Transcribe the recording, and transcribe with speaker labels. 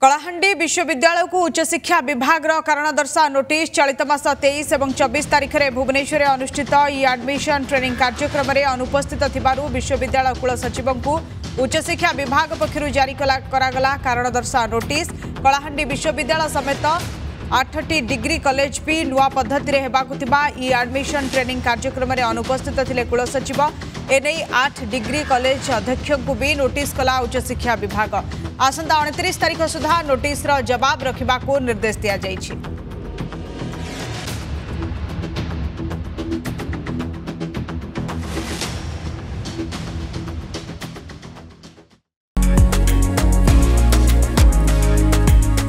Speaker 1: कलाहांडी विश्वविद्यालय को उच्चशिक्षा विभाग कारण दर्शा नोटिस चलित मास 23 और 24 तारीख में भुवनेश्वर अनुष्ठित इ एडमिशन ट्रेनिंग कार्यक्रम में अनुपस्थित थिबारु विश्वविद्यालय कुलसचिव को उच्चशिक्षा विभाग पक्षर जारी करागला कारण दर्शा नोटिस। कलाहांडी विश्वविद्यालय समेत 8टी डिग्री कॉलेज भी नुआ पद्धति इ एडमिशन ट्रेनिंग कार्यक्रम में अनुपस्थित थिले कुलसचिव। एने 8 डिग्री कॉलेज अध्यक्ष को भी नोटिस कला उच्चशिक्षा विभाग। आसंता 29 तारीख सुधा नोटिस जवाब रखा निर्देश दिया जाइछि।